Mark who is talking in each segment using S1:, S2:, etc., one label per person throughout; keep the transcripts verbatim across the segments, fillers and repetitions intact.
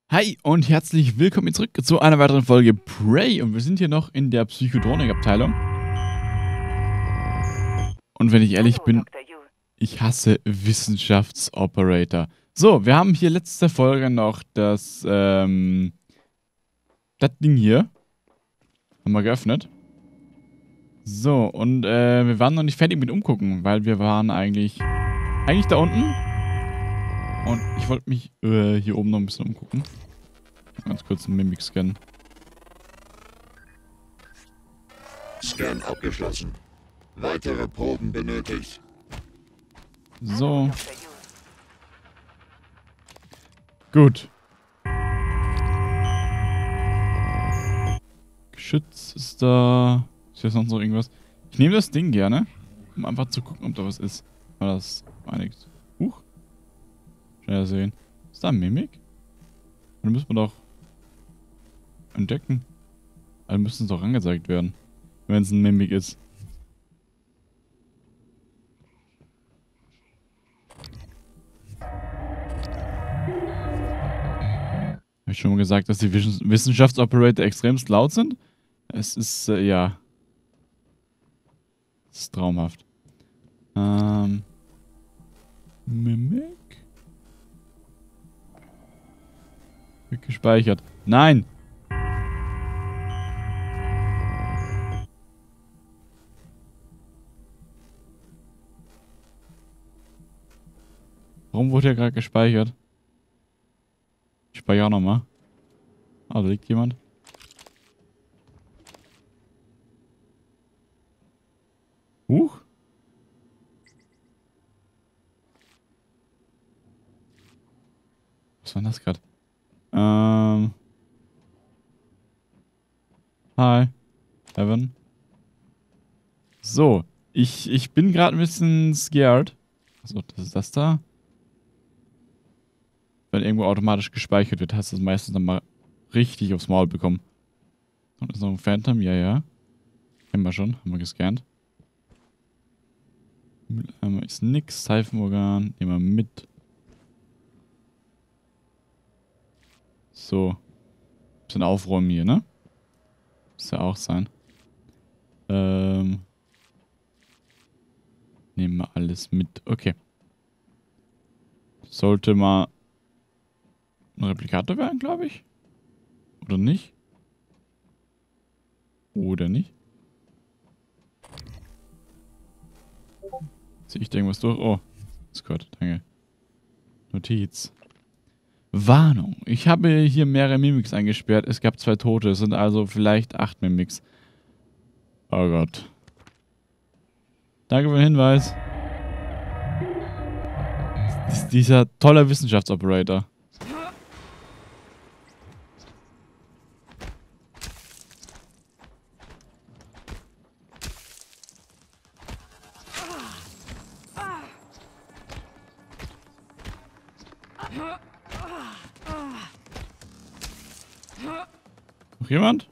S1: Hi und herzlich willkommen zurück zu einer weiteren Folge Prey. Und wir sind hier noch in der Psychotronik-Abteilung. Und wenn ich ehrlich bin, ich hasse Wissenschaftsoperator. So, wir haben hier letzte Folge noch das, ähm, das Ding hier. Haben wir geöffnet. So, und äh, wir waren noch nicht fertig mit umgucken, weil wir waren eigentlich, eigentlich da unten. Und ich wollte mich äh, hier oben noch ein bisschen umgucken. Ganz kurz einen Mimik scannen.
S2: Scan abgeschlossen. Weitere Proben benötigt.
S1: So. Gut. Geschütz ist da. Ist hier sonst noch irgendwas? Ich nehme das Ding gerne, um einfach zu gucken, ob da was ist. War das einigt. Huch. Schnell sehen. Ist da ein Mimik? Dann müssen wir doch entdecken. Dann müssten es doch angezeigt werden, wenn es ein Mimik ist. Habe ich schon mal gesagt, dass die Wissenschaftsoperator extremst laut sind? Es ist, äh, ja. Es ist traumhaft. Ähm. Mimik? Wird gespeichert. Nein! Warum wurde er gerade gespeichert? Ich speichere auch nochmal. Ah, da liegt jemand. Huch. Was war denn das gerade? Ähm. Hi. Evan. So. Ich, ich bin gerade ein bisschen scared. Achso, das ist das da. Wenn irgendwo automatisch gespeichert wird, hast du es meistens dann mal richtig aufs Maul bekommen. Und ist noch ein Phantom? Ja, ja. Kennen wir schon. Haben wir gescannt. Mülleimer ist nix. Seifenorgan. Nehmen wir mit. So. Bisschen aufräumen hier, ne? Muss ja auch sein. Ähm. Nehmen wir alles mit. Okay. Sollte mal ein Replikator werden, glaube ich. Oder nicht? Oder nicht? Sehe ich da irgendwas durch? Oh. Discord, danke. Notiz. Warnung. Ich habe hier mehrere Mimics eingesperrt. Es gab zwei Tote. Es sind also vielleicht acht Mimics. Oh Gott. Danke für den Hinweis. Das ist dieser tolle Wissenschaftsoperator. Noch jemand?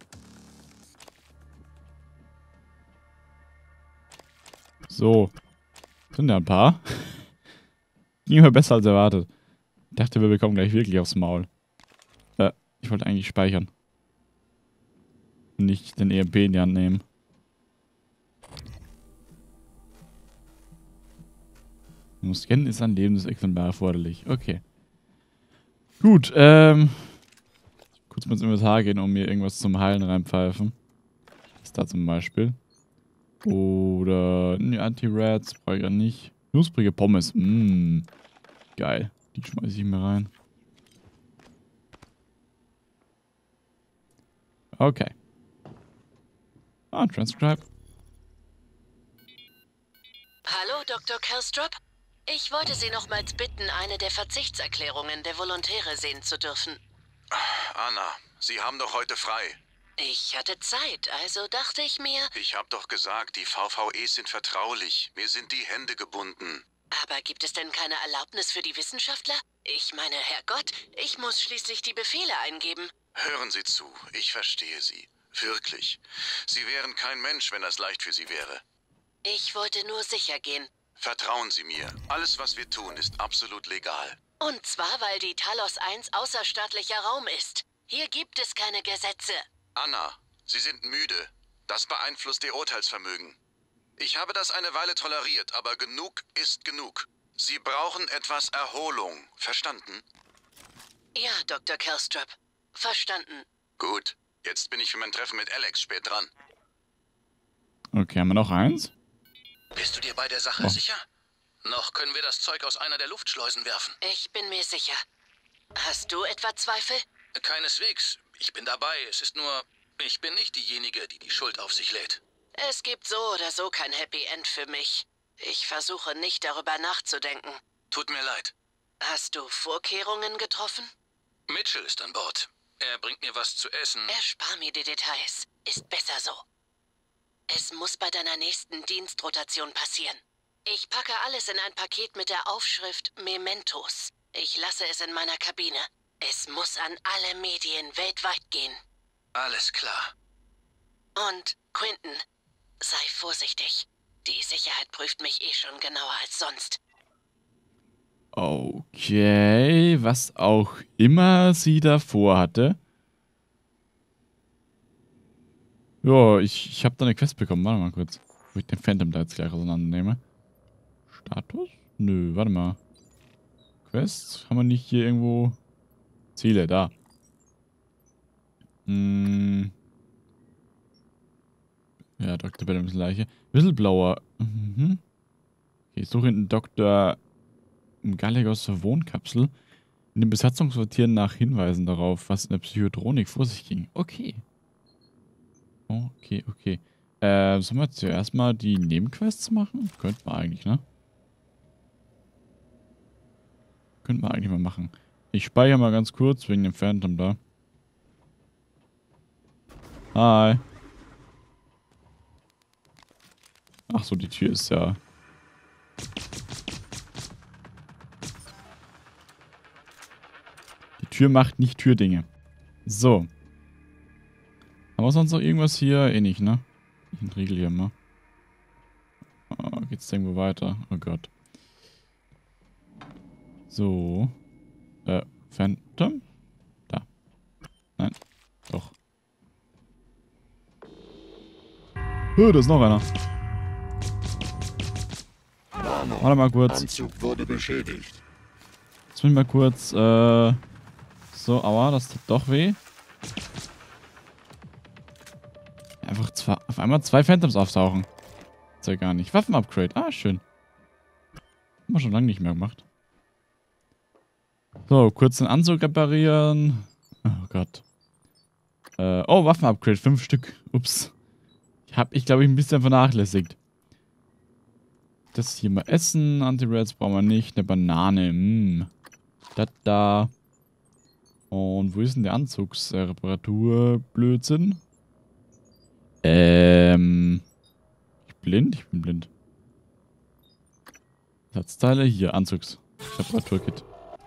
S1: So. Sind ja ein paar. Ging immer besser als erwartet. Ich dachte, wir bekommen gleich wirklich aufs Maul. Äh, ich wollte eigentlich speichern. Nicht den E M P in die Hand nehmen. Um Scannen ist ein Lebensexemplar erforderlich. Okay. Gut, ähm. kurz mal ins Inventar gehen, um mir irgendwas zum Heilen reinpfeifen. Was ist da zum Beispiel? Oder. Ne, Anti-Rats brauche ich ja nicht. Knusprige Pommes. Mmm. Geil. Die schmeiße ich mir rein. Okay. Ah, Transcribe.
S3: Hallo, Doktor Kelstrop. Ich wollte Sie nochmals bitten, eine der Verzichtserklärungen der Volontäre sehen zu dürfen.
S4: Anna, Sie haben doch heute frei.
S3: Ich hatte Zeit, also dachte ich mir...
S4: Ich habe doch gesagt, die V V Es sind vertraulich. Mir sind die Hände gebunden.
S3: Aber gibt es denn keine Erlaubnis für die Wissenschaftler? Ich meine, Herrgott, ich muss schließlich die Befehle eingeben.
S4: Hören Sie zu, ich verstehe Sie. Wirklich. Sie wären kein Mensch, wenn das leicht für Sie wäre.
S3: Ich wollte nur sicher gehen.
S4: Vertrauen Sie mir. Alles, was wir tun, ist absolut legal.
S3: Und zwar, weil die Talos eins außerstaatlicher Raum ist. Hier gibt es keine Gesetze.
S4: Anna, Sie sind müde. Das beeinflusst Ihr Urteilsvermögen. Ich habe das eine Weile toleriert, aber genug ist genug. Sie brauchen etwas Erholung. Verstanden?
S3: Ja, Doktor Kerstrup. Verstanden.
S4: Gut. Jetzt bin ich für mein Treffen mit Alex spät dran.
S1: Okay, haben wir noch eins?
S5: Bist du dir bei der Sache
S1: Oh.
S5: sicher? Noch können wir das Zeug aus einer der Luftschleusen werfen.
S3: Ich bin mir sicher. Hast du etwa Zweifel?
S5: Keineswegs. Ich bin dabei. Es ist nur, ich bin nicht diejenige, die die Schuld auf sich lädt.
S3: Es gibt so oder so kein Happy End für mich. Ich versuche nicht darüber nachzudenken.
S5: Tut mir leid.
S3: Hast du Vorkehrungen getroffen?
S5: Mitchell ist an Bord. Er bringt mir was zu essen.
S3: Erspar mir die Details. Ist besser so. Es muss bei deiner nächsten Dienstrotation passieren. Ich packe alles in ein Paket mit der Aufschrift Mementos. Ich lasse es in meiner Kabine. Es muss an alle Medien weltweit gehen.
S5: Alles klar.
S3: Und, Quinton, sei vorsichtig. Die Sicherheit prüft mich eh schon genauer als sonst.
S1: Okay, was auch immer sie davor hatte. Ja, ich, ich habe da eine Quest bekommen. Warte mal kurz. Wo ich den Phantom da jetzt gleich auseinandernehme. Status? Nö, warte mal. Quests? Haben wir nicht hier irgendwo... Ziele, da. Hm. Ja, Doktor Bellams Leiche. Whistleblower. Mhm. Okay, ich suche einen Doktor Gallegos Wohnkapsel. In den Besatzungsquartieren nach Hinweisen darauf, was in der Psychotronik vor sich ging. Okay. Okay, okay. Äh, sollen wir zuerst mal die Nebenquests machen? Könnten wir eigentlich, ne? Könnten wir eigentlich mal machen. Ich speichere mal ganz kurz wegen dem Phantom da. Hi. Ach so, die Tür ist ja... Die Tür macht nicht Türdinge. So. Haben wir sonst noch irgendwas hier? Eh nicht, ne? Ich entriegel hier mal. Oh, geht's irgendwo weiter? Oh Gott. So. Äh, Phantom? Da. Nein. Doch. Oh, da ist noch einer. Warte mal kurz.
S2: Anzug wurde beschädigt.
S1: Jetzt muss ich mal kurz, äh... So, aua, das tut doch weh. Einfach zwei, auf einmal zwei Phantoms auftauchen. Ist ja gar nicht. Waffenupgrade. Ah, schön. Haben wir schon lange nicht mehr gemacht. So, kurz den Anzug reparieren. Oh Gott. Äh, oh, Waffenupgrade. Fünf Stück. Ups. Ich hab ich, glaube ich, ein bisschen vernachlässigt. Das hier mal essen. Anti-Rats brauchen wir nicht. Eine Banane. Mm. Da, da. Und wo ist denn der Anzugsreparatur? Blödsinn. Ähm. Ich bin blind? Ich bin blind. Ersatzteile. Hier, Anzugsreparaturkit.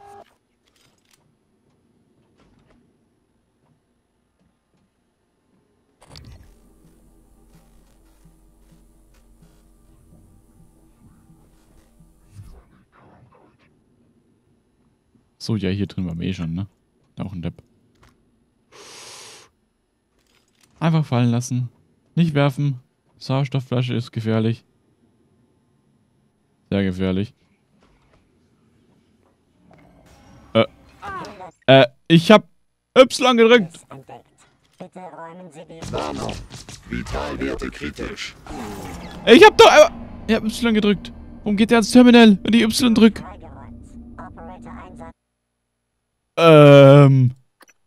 S1: So, ja, hier drin waren wir eh schon, ne? Auch ein Depp. Einfach fallen lassen. Nicht werfen. Sauerstoffflasche ist gefährlich. Sehr gefährlich. Äh. Äh, ich hab Y gedrückt.
S2: Warnung. Vitalwerte kritisch.
S1: Ich hab doch... Äh, ich hab Y gedrückt. Warum geht der ans Terminal, wenn ich Y drück? Ähm.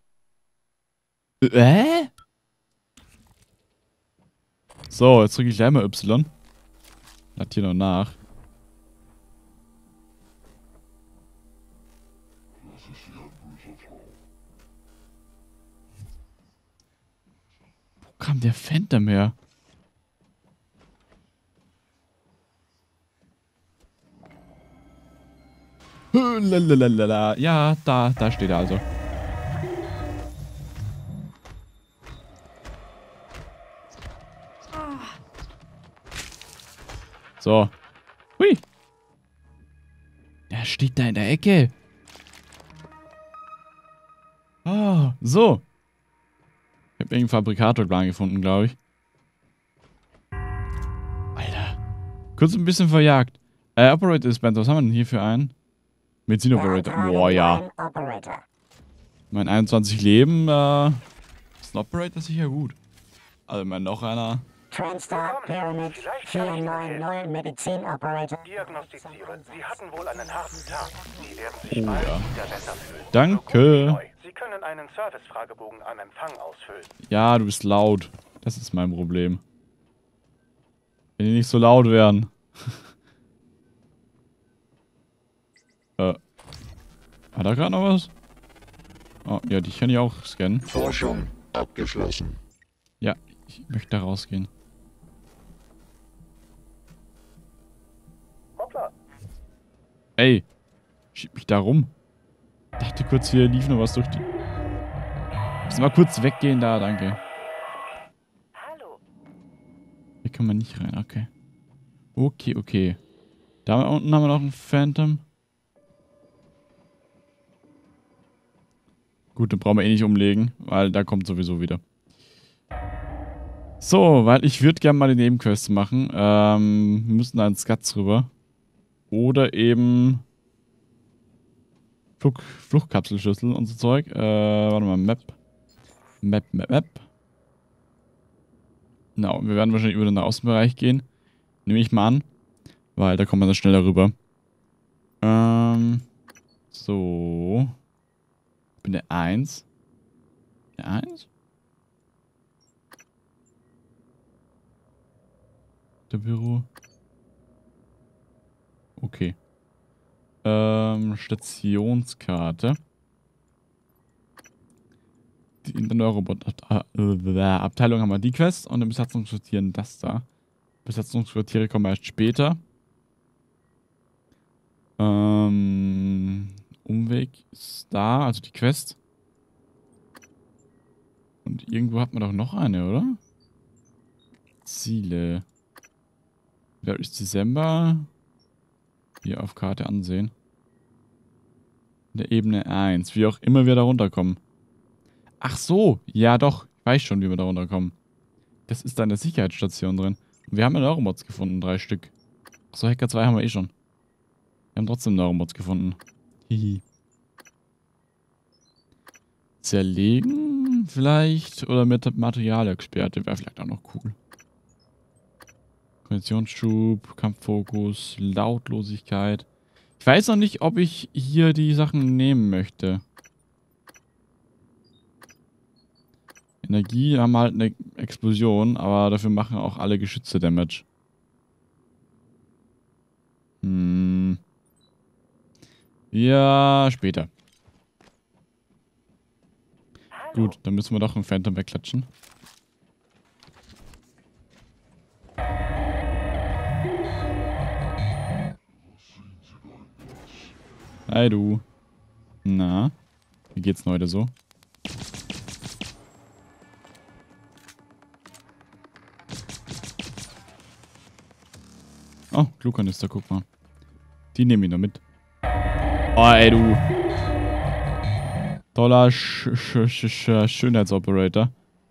S1: Äh? So, jetzt drücke ich gleich mal Y. Lad hier noch nach. Wo kam der Phantom her? Lalalala. Ja, da, da steht er also. So. Hui. Der steht da in der Ecke. Ah, so. Ich habe irgendeinen Fabrikatorplan gefunden, glaube ich. Alter. Kurz ein bisschen verjagt. Äh, Operator ist Band. Was haben wir denn hier für einen? Medizin-Operator. Boah, ja. Mein einundzwanzig Leben, äh, ist ein Operator sicher gut. Also, mein noch einer.
S6: Transtar Pyramid vier neun null Medizin-Operator.
S7: Diagnostizieren. Sie hatten wohl einen harten Tag. Sie werden sich
S1: Oh,
S7: bald
S1: ja.
S7: wieder besser fühlen.
S1: Danke.
S7: Sie können einen Service-Fragebogen am Empfang ausfüllen.
S1: Ja, du bist laut. Das ist mein Problem. Wenn die nicht so laut wären. äh. Hat er gerade noch was? Oh, ja, die kann ich auch scannen.
S2: Forschung abgeschlossen.
S1: Ja, ich möchte da rausgehen.
S7: Hoppla.
S1: Ey, schieb mich da rum. Ich dachte kurz, hier lief noch was durch die... Müssen wir mal kurz weggehen da, danke.
S3: Hallo.
S1: Hier kann man nicht rein, okay. Okay, okay. Da unten haben wir noch einen Phantom. Gut, den brauchen wir eh nicht umlegen, weil da kommt sowieso wieder. So, weil ich würde gerne mal die Nebenquests machen. Ähm, wir müssen da ins Guts rüber. Oder eben Flug, Fluchtkapselschlüssel und so Zeug. Äh, warte mal, Map. Map, Map, Map. Na, no, wir werden wahrscheinlich über den Außenbereich gehen. Nehme ich mal an. Weil da kommt man dann schneller rüber. Ähm, so. Ich bin der eins. Der eins? Der Büro. Okay. Ähm, Stationskarte. Die in der Neurobot-Abteilung haben wir die Quest und im Besatzungsquartier das da. Besatzungsquartiere kommen erst später. Ähm, Umweg ist da, also die Quest. Und irgendwo hat man doch noch eine, oder? Ziele. Da ist Dezember. Hier auf Karte ansehen. In der Ebene eins. Wie auch immer wir da runterkommen. Ach so. Ja doch. Ich weiß schon, wie wir da runterkommen. Das ist da in der Sicherheitsstation drin. Und wir haben ja Neuromods gefunden. Drei Stück. Achso, Hacker zwei haben wir eh schon. Wir haben trotzdem Neuromods gefunden. Hihi. Zerlegen vielleicht. Oder mit Materialexperte. Wäre vielleicht auch noch cool. Konditionsschub, Kampffokus, Lautlosigkeit. Ich weiß noch nicht, ob ich hier die Sachen nehmen möchte. Energie haben halt eine Explosion, aber dafür machen auch alle Geschütze Damage. Hm. Ja, später. Gut, dann müssen wir doch einen Phantom wegklatschen. Hi du. Na, wie geht's denn heute so? Oh, Glukanister, guck mal. Die nehmen wir noch mit. Oh, ey du. Toller Sch Sch Sch Sch Schönheitsoperator.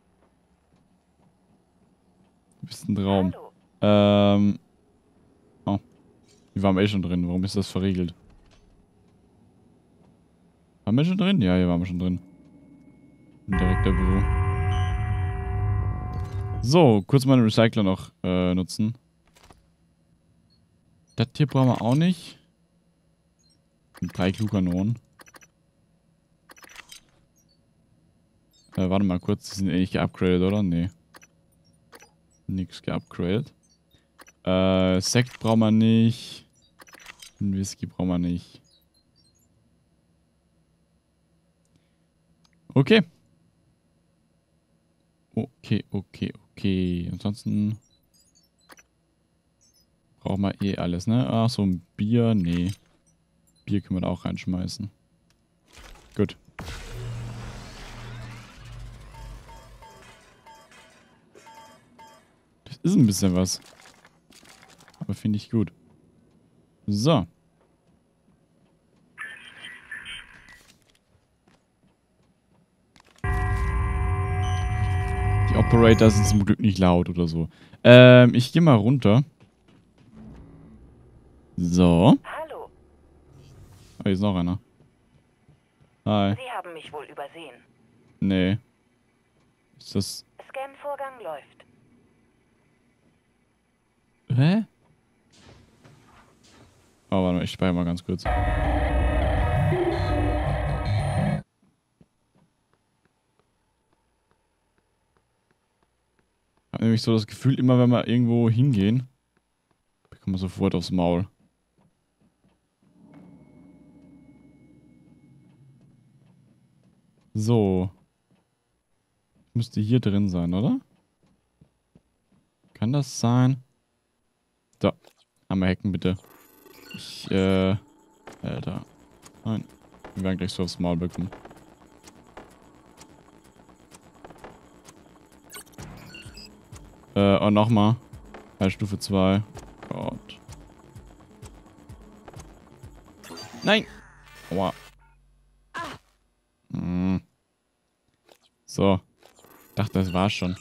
S1: Du bist ein Traum. Ähm. Oh. Die waren wir eh schon drin. Warum ist das verriegelt? Waren wir schon drin? Ja, hier waren wir schon drin. Im Direktorbüro. So, kurz meinen Recycler noch äh, nutzen. Das hier brauchen wir auch nicht. Und drei Glukanonen. Äh, warte mal kurz, die sind eh nicht geupgradet, oder? Nee. Nix geupgradet. Äh, Sekt brauchen wir nicht. Whisky brauchen wir nicht. Okay. Okay, okay, okay. Ansonsten brauchen wir eh alles, ne? Ach so, ein Bier. Nee. Bier können wir da auch reinschmeißen. Gut. Das ist ein bisschen was. Aber finde ich gut. So. Die Operator sind zum Glück nicht laut oder so. Ähm, ich gehe mal runter. So.
S8: Hallo,
S1: Oh, hier ist noch einer. Hi.
S8: Sie haben mich wohl übersehen.
S1: Nee. Ist das...
S8: Scan-Vorgang läuft.
S1: Hä? Oh, warte mal, ich speichere mal ganz kurz. Ich habe nämlich so das Gefühl, immer wenn wir irgendwo hingehen, bekommen wir sofort aufs Maul. So. Müsste hier drin sein, oder? Kann das sein? So. Einmal hacken, bitte. Ich, äh... Alter. Nein. Wir werden gleich so aufs Maul bekommen. Äh, und nochmal. Bei Stufe zwei. Gott. Nein! Aua. Hm. So. Dachte, das war's schon.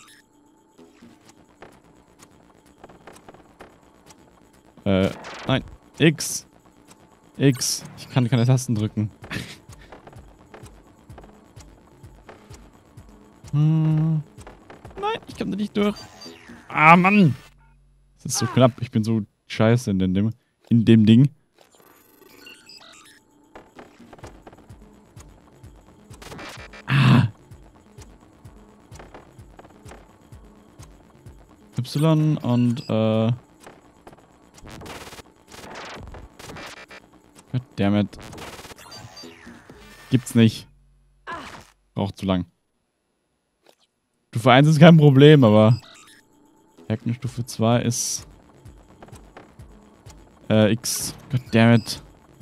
S1: Äh, nein. X. X. Ich kann keine Tasten drücken. hm. Nein, ich komme da nicht durch. Ah, Mann. Das ist so knapp. Ich bin so scheiße in dem, in dem Ding. Ah. Y und, äh... Goddammit. Gibt's nicht. Braucht zu lang. Stufe eins ist kein Problem, aber... Hacken Stufe zwei ist... Äh, X. Goddammit.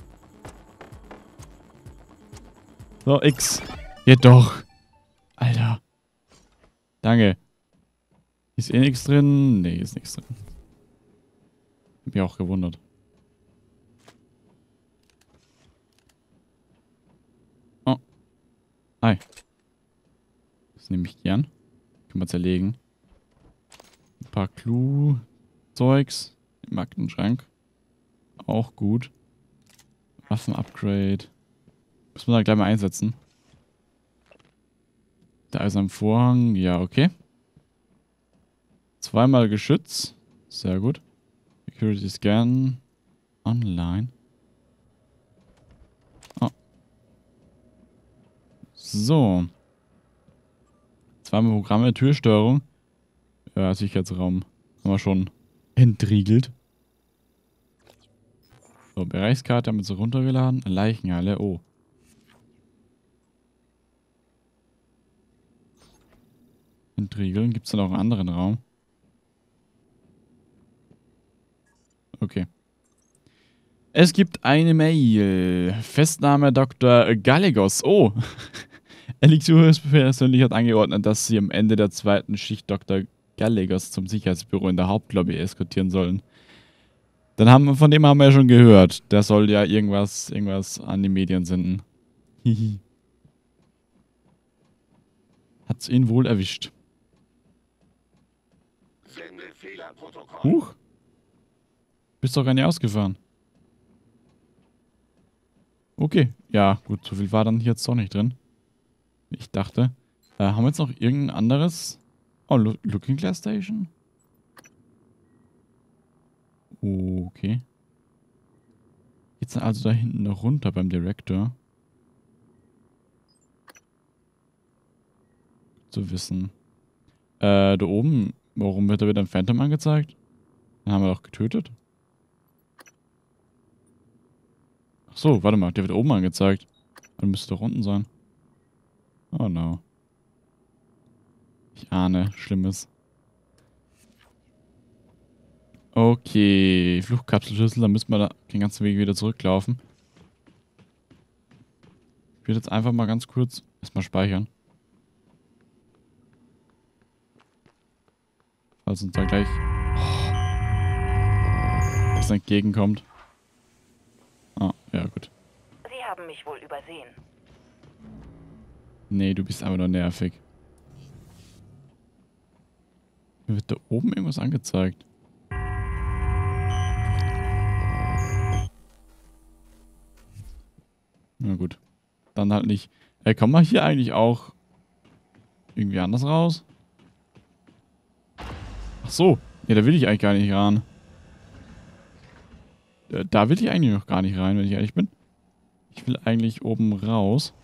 S1: So, X. Geht doch. Alter. Danke. Ist eh nichts drin? Nee, ist nichts drin. Hab mich auch gewundert. Oh. Hi. Das nehme ich gern. Können wir zerlegen. Ein paar Clue-Zeugs im Aktenschrank. Auch gut. Waffen-Upgrade. Müssen wir da gleich mal einsetzen. Der eiserne Vorhang. Ja, okay. Zweimal Geschütz. Sehr gut. Security Scan. Online. Oh. So. Zweimal Programme, Türsteuerung. Ja, Sicherheitsraum. Haben wir schon entriegelt. So, Bereichskarte haben wir so runtergeladen. Leichenhalle, oh. Entriegeln. Gibt es da noch einen anderen Raum? Okay. Es gibt eine Mail. Festnahme Doktor Gallegos. Oh. Elixir persönlich hat angeordnet, dass sie am Ende der zweiten Schicht Doktor Gallegos zum Sicherheitsbüro in der Hauptlobby eskortieren sollen. Dann haben wir, von dem haben wir ja schon gehört. Der soll ja irgendwas, irgendwas an die Medien senden. Hihi. Hat's ihn wohl erwischt. Huch. Bist doch gar nicht ausgefahren. Okay. Ja, gut. So viel war dann hier jetzt doch nicht drin. Ich dachte. Äh, haben wir jetzt noch irgendein anderes? Oh, Lo Looking Glass Station? Okay. Geht's dann also da hinten noch runter beim Director? Zu wissen. Äh, da oben, warum wird da wieder ein Phantom angezeigt? Den haben wir doch getötet. Ach so, warte mal, der wird oben angezeigt. Dann müsste doch unten sein. Oh no. Ich ahne Schlimmes. Okay, Fluchtkapselschlüssel, dann müssen wir da den ganzen Weg wieder zurücklaufen. Ich würde jetzt einfach mal ganz kurz erstmal speichern. Falls uns da gleich oh, was entgegenkommt. Ah, ja gut.
S8: Sie haben mich wohl übersehen.
S1: Nee, du bist aber nur nervig. Mir wird da oben irgendwas angezeigt. Na gut. Dann halt nicht. Ey, kommen wir hier eigentlich auch irgendwie anders raus? Ach so. Ja, da will ich eigentlich gar nicht ran. Da will ich eigentlich noch gar nicht rein, wenn ich ehrlich bin. Ich will eigentlich oben raus.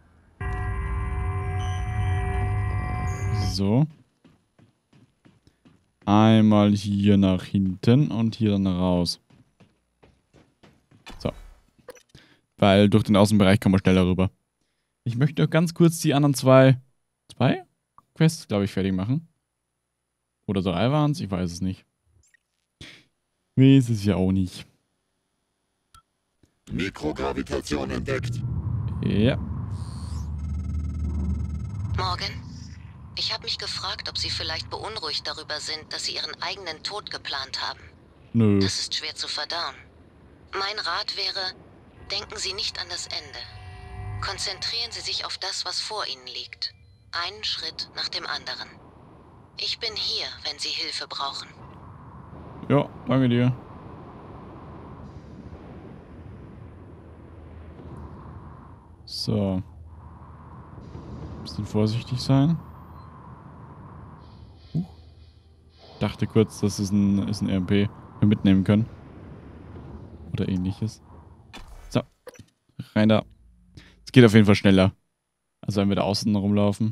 S1: So. Einmal hier nach hinten und hier dann raus. So. Weil durch den Außenbereich kommen wir schneller rüber. Ich möchte noch ganz kurz die anderen zwei... Zwei? Quests, glaube ich, fertig machen. Oder drei waren es? Ich weiß es nicht. Weiß es ja auch nicht.
S2: Mikrogravitation entdeckt.
S1: Ja.
S3: Morgan? Ich habe mich gefragt, ob Sie vielleicht beunruhigt darüber sind, dass Sie Ihren eigenen Tod geplant haben.
S1: Nö.
S3: Das ist schwer zu verdauen. Mein Rat wäre, denken Sie nicht an das Ende. Konzentrieren Sie sich auf das, was vor Ihnen liegt. Einen Schritt nach dem anderen. Ich bin hier, wenn Sie Hilfe brauchen.
S1: Ja, danke dir. So. Bisschen vorsichtig sein. Uh. Dachte kurz, das ist ein, ist ein R M P, wir mitnehmen können. Oder ähnliches. So. Rein da. Es geht auf jeden Fall schneller. Also wenn wir da außen rumlaufen.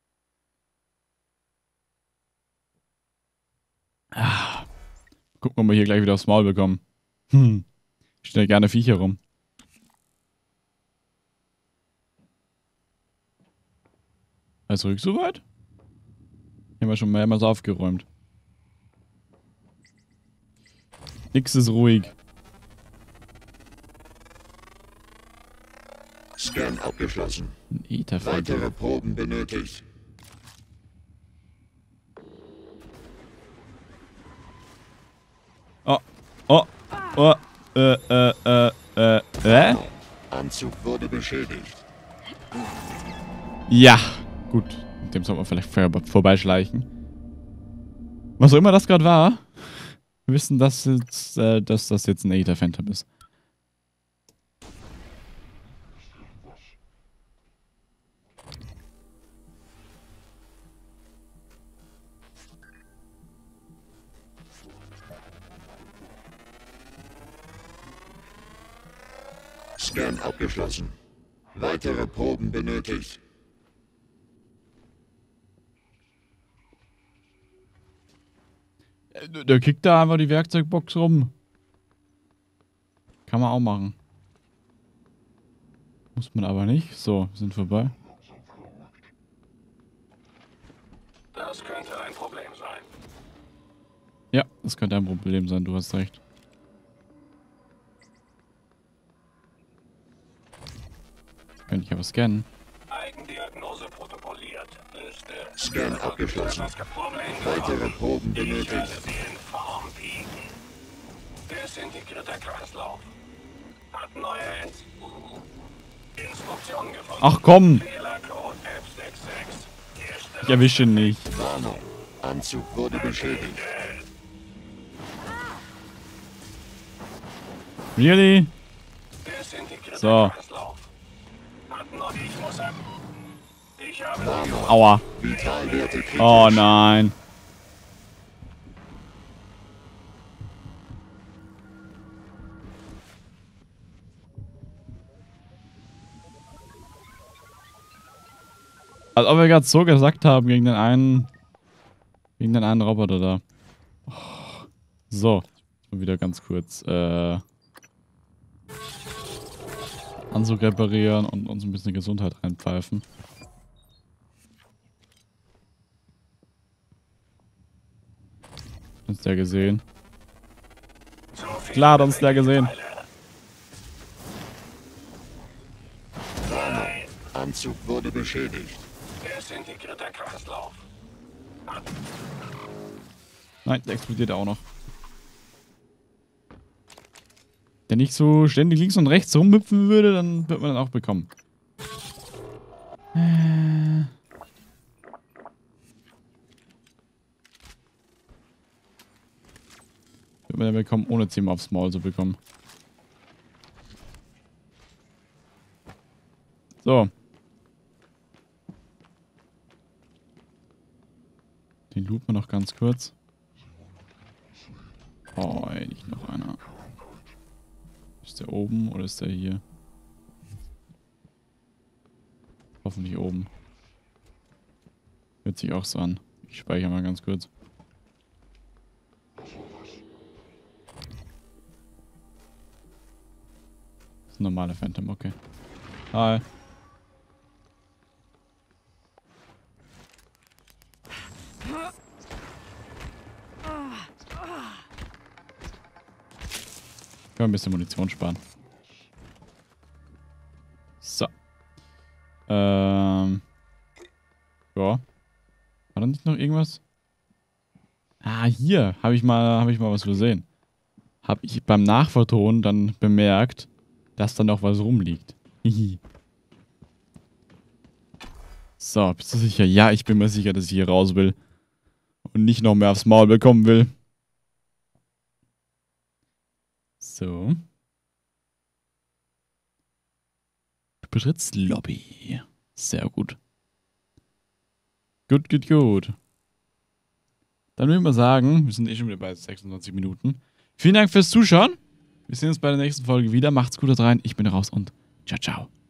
S1: Ah. Gucken, ob wir hier gleich wieder aufs Maul bekommen. Hm. Ich stelle gerne Viecher rum. Alles ruhig soweit? Haben wir schon mehrmals aufgeräumt. Nix ist ruhig.
S2: Scan abgeschlossen.
S1: Ein Etherfeld.
S2: Weitere Proben benötigt.
S1: Oh, oh, oh, äh, äh, äh, äh, äh?
S2: Anzug wurde beschädigt.
S1: Ja, gut. Mit dem soll man vielleicht vor vorbeischleichen. Was auch immer das gerade war, wir wissen, dass, jetzt, äh, dass das jetzt ein Aether Phantom ist.
S2: Scan abgeschlossen. Weitere Proben benötigt.
S1: Der kickt da einfach die Werkzeugbox rum. Kann man auch machen. Muss man aber nicht. So, wir sind vorbei.
S7: Das könnte ein Problem sein.
S1: Ja, das könnte ein Problem sein, du hast recht. Könnte ich aber scannen.
S7: Eigendiagnose protokolliert. Liste.
S2: Scan abgeschlossen. Weitere Proben benötigt.
S7: Desintegrierter Kreislauf. Hat neue Ent Instruktionen gefunden.
S1: Ach komm!
S7: Fehlercode F sechsundsechzig.
S1: Ich erwische ihn nicht.
S2: Warnung. Anzug wurde beschädigt.
S1: Really?
S7: Desintegrierter
S1: So.
S7: Kreislauf. Hat neu ich muss ab. Ich habe
S2: Warnung.
S1: Aua.
S2: Vitalwerte kritisch.
S1: Oh nein. Als ob wir gerade so gesagt haben gegen den einen. Gegen den einen Roboter da. Oh. So. Wieder ganz kurz. Äh. Anzug reparieren und uns ein bisschen Gesundheit reinpfeifen. Hat uns der gesehen? Klar hat uns der gesehen.
S2: Warnung. Anzug wurde beschädigt.
S7: Desintegrierter Kreislauf.
S1: Nein, der explodiert auch noch. Der nicht so ständig links und rechts rumhüpfen würde, dann wird man dann auch bekommen. Äh. mehr bekommen, ohne zehnmal aufs Maul zu bekommen. So. Den looten wir noch ganz kurz. Oh, ey, nicht noch einer. Ist der oben oder ist der hier? Hoffentlich oben. Hört sich auch so an. Ich speichere mal ganz kurz. Das ist ein normaler Phantom, okay. Hi. Können wir ein bisschen Munition sparen. So. Ähm. Ja. War da nicht noch irgendwas? Ah, hier habe ich mal, habe ich mal was gesehen. Habe ich beim Nachvertonen dann bemerkt, dass da noch was rumliegt. Hihi. So, bist du sicher? Ja, ich bin mir sicher, dass ich hier raus will. Und nicht noch mehr aufs Maul bekommen will. So. Du betrittst Lobby. Sehr gut. Gut, gut, gut. Dann würde ich mal sagen, wir sind eh schon wieder bei sechsundzwanzig Minuten. Vielen Dank fürs Zuschauen. Wir sehen uns bei der nächsten Folge wieder. Macht's gut da rein. Ich bin raus und ciao, ciao.